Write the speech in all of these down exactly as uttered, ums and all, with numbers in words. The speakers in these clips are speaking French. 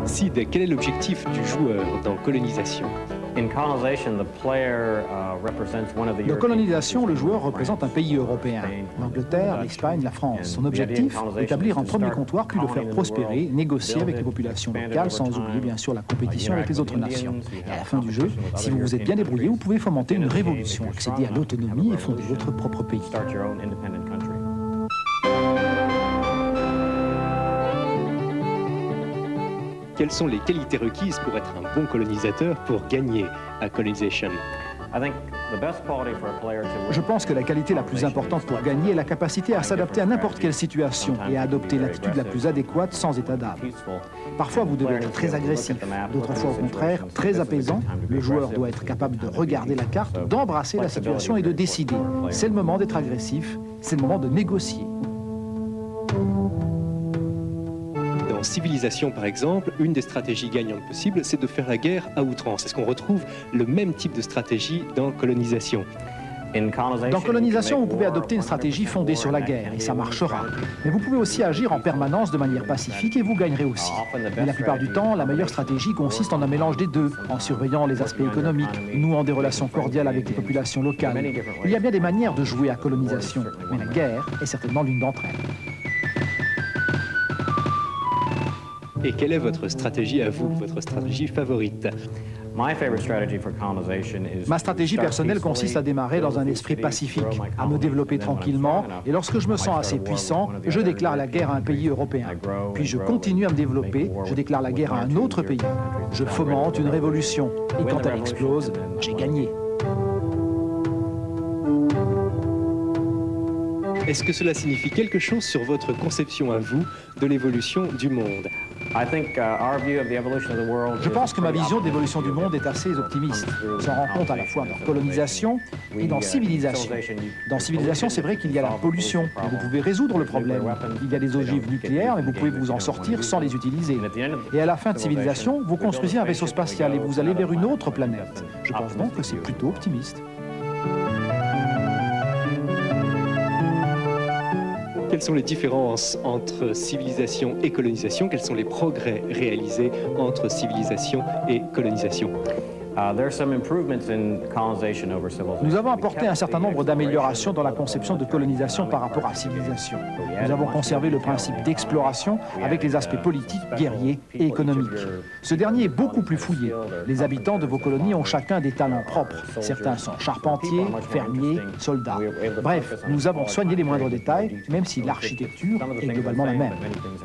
Sid, quel est l'objectif du joueur dans Colonisation? Dans Colonisation, le joueur représente un pays européen, l'Angleterre, l'Espagne, la France. Son objectif, établir un premier comptoir, puis le faire prospérer, négocier avec les populations locales, sans oublier bien sûr la compétition avec les autres nations. Et à la fin du jeu, si vous vous êtes bien débrouillé, vous pouvez fomenter une révolution, accéder à l'autonomie et fonder votre propre pays. Quelles sont les qualités requises pour être un bon colonisateur pour gagner à Colonisation? Je pense que la qualité la plus importante pour gagner est la capacité à s'adapter à n'importe quelle situation et à adopter l'attitude la plus adéquate sans état d'âme. Parfois, vous devez être très agressif, d'autres fois, au contraire, très apaisant. Le joueur doit être capable de regarder la carte, d'embrasser la situation et de décider. C'est le moment d'être agressif, c'est le moment de négocier. Dans Civilisation, par exemple, une des stratégies gagnantes possibles, c'est de faire la guerre à outrance. Est-ce qu'on retrouve le même type de stratégie dans Colonisation? Dans Colonisation, vous pouvez adopter une stratégie fondée sur la guerre, et ça marchera. Mais vous pouvez aussi agir en permanence de manière pacifique, et vous gagnerez aussi. Mais la plupart du temps, la meilleure stratégie consiste en un mélange des deux, en surveillant les aspects économiques, nouant des relations cordiales avec les populations locales. Il y a bien des manières de jouer à Colonisation, mais la guerre est certainement l'une d'entre elles. Et quelle est votre stratégie à vous, votre stratégie favorite? Ma stratégie personnelle consiste à démarrer dans un esprit pacifique, à me développer tranquillement, et lorsque je me sens assez puissant, je déclare la guerre à un pays européen. Puis je continue à me développer, je déclare la guerre à un autre pays. Je fomente une révolution, et quand elle explose, j'ai gagné. Est-ce que cela signifie quelque chose sur votre conception à vous de l'évolution du monde? Je pense que ma vision d'évolution du monde est assez optimiste. On s'en rend compte à la fois dans Colonisation et dans Civilisation. Dans Civilisation, c'est vrai qu'il y a la pollution, mais vous pouvez résoudre le problème. Il y a des ogives nucléaires, mais vous pouvez vous en sortir sans les utiliser. Et à la fin de Civilisation, vous construisez un vaisseau spatial et vous allez vers une autre planète. Je pense donc que c'est plutôt optimiste. Quelles sont les différences entre civilisation et colonisation? Quels sont les progrès réalisés entre civilisation et colonisation? Nous avons apporté un certain nombre d'améliorations dans la conception de colonisation par rapport à civilisation. Nous avons conservé le principe d'exploration avec les aspects politiques, guerriers et économiques. Ce dernier est beaucoup plus fouillé. Les habitants de vos colonies ont chacun des talents propres. Certains sont charpentiers, fermiers, soldats. Bref, nous avons soigné les moindres détails, même si l'architecture est globalement la même.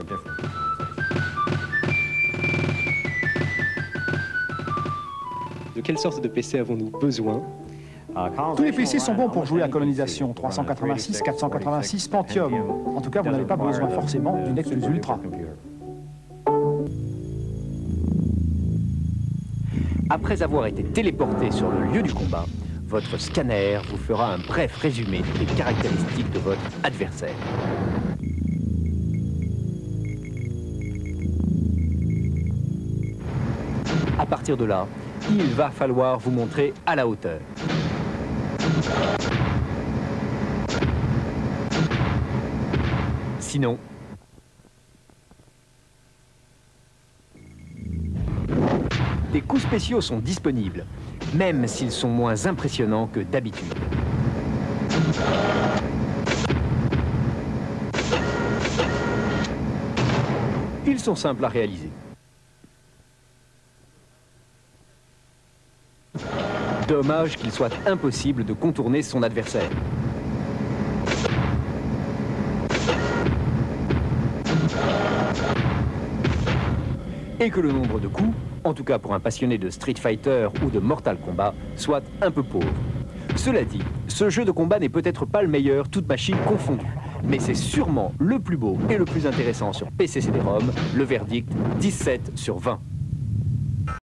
De quelle sorte de P C avons-nous besoin? Tous les P C sont bons pour jouer à Colonisation, trois cent quatre-vingt-six, quatre cent quatre-vingt-six Pentium. En tout cas, vous n'avez pas besoin forcément du Nexus Ultra. Après avoir été téléporté sur le lieu du combat, votre scanner vous fera un bref résumé des caractéristiques de votre adversaire. À partir de là, il va falloir vous montrer à la hauteur. Sinon, des coups spéciaux sont disponibles, même s'ils sont moins impressionnants que d'habitude. Ils sont simples à réaliser. Dommage qu'il soit impossible de contourner son adversaire. Et que le nombre de coups, en tout cas pour un passionné de Street Fighter ou de Mortal Kombat, soit un peu pauvre. Cela dit, ce jeu de combat n'est peut-être pas le meilleur, toute machine confondue. Mais c'est sûrement le plus beau et le plus intéressant sur P C C D ROM, le verdict dix-sept sur vingt.